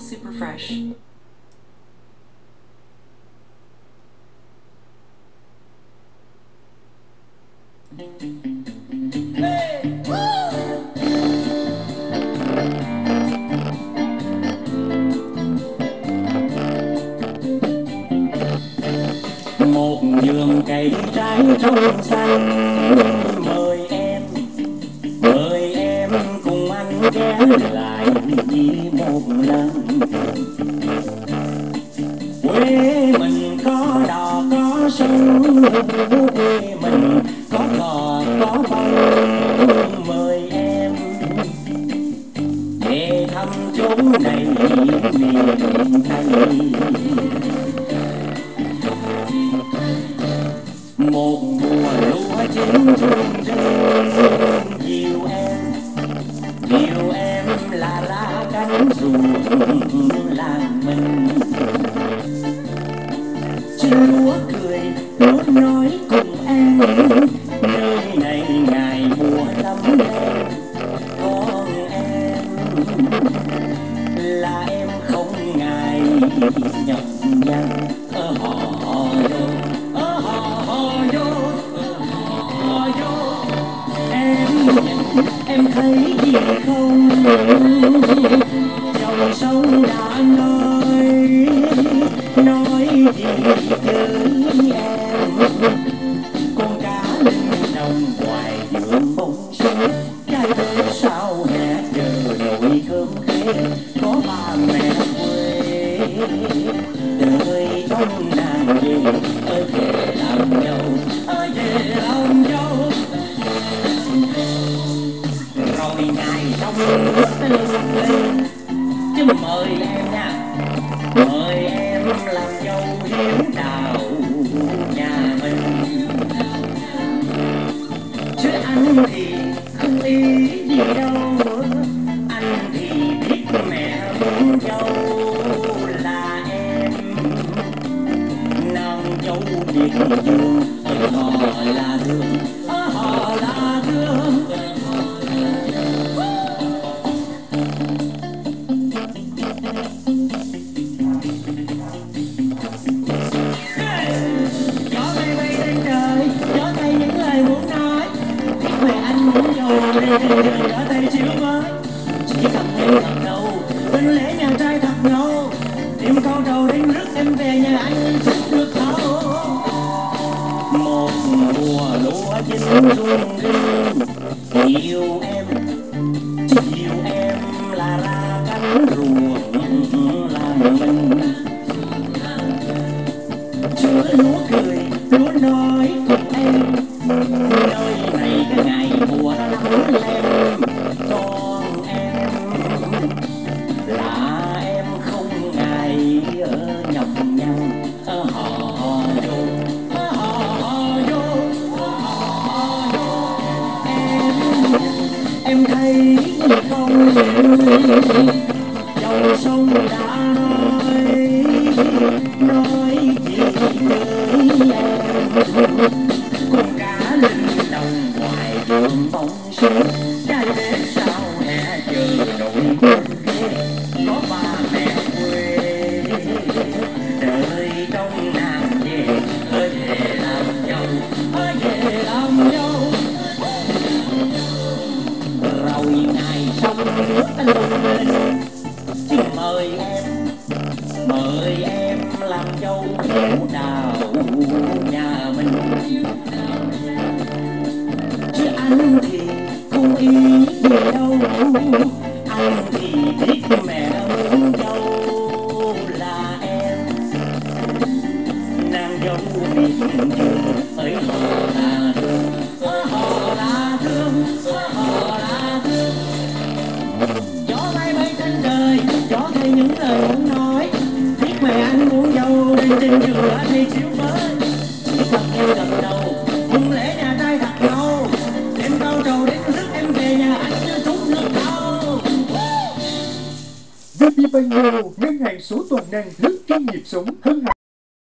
super fresh. Một vườn cây trái trong xanh, mời em cùng anh ghé lại một lần. Quê mình có đò có sông, quê mình có cò có bông. Mời em về thăm chốn này miền Tây. Một mùa lúa chín rụng rơi, dìu em là lá cánh ruộng làng mình. Chim lúa cười, lúa nói cùng em, nơi này ngày mùa lắm em. Con em là em không ngại nhọc nhằn em thấy gì không? Dòng sông đã nói gì với em? Con cá linh đồng ngoài vườn bông súng, trai tới sao hè chờ nồi cơm khế. Có ba mẹ quê đời trong nàng về, ơi về làm dâu, ơi về làm dâu. Rồi ngày trong nước lưng lên, chứ mời em nha, mời em làm dâu hiếu đào nhà mình. Chứ anh thì không ý gì đâu, anh thì biết mẹ muốn dâu là em. Nàng dâu miền dương, họ là thương, họ là thương. Ở đây chiều mới chỉ cần em gật đầu, bên lễ nhà trai thật ngầu. Tìm câu đầu đến rước em về nhà anh chắc được thấu. Một mùa lúa chín rụng rơi, yêu em là ra cánh ruộng làng mình. Chúa lúa cười, lúa nói cùng em, nơi này cái ngày mùa nắng lên. Con em là em không ngại nhọc nhằn, họ vô em thấy gì không? Dòng sông đã nói gì với em? Con cá linh đồng ngoài vườn bông súng, trai đến sao hè chờ nồi cơm khế. Có ba mẹ quê đời trong nàng về, ơi về làm dâu, ơi về làm dâu. Rồi ngày sông nước lưng lên, chứ mời em làm dâu hiếu đào nhà mình. Chứ anh thì không ý gì đâu, anh thì biết mẹ muốn dâu là em. Nàng dâu miền dương, ơi họ là thương, họ là thương, họ là thương. Gió bay bay trên trời, gió thay những lời muốn nói. Biết mẹ anh muốn dâu lên trên giường đã thay chiếu mới. Chỉ cần em gật đầu, mừng lễ nhà trai thật ngầu. Em câu trầu đến rước em về nhà anh như trút nước đâu. VPBank nhân ngày số toàn năng rất chuyên nghiệp sống hơn hẳn.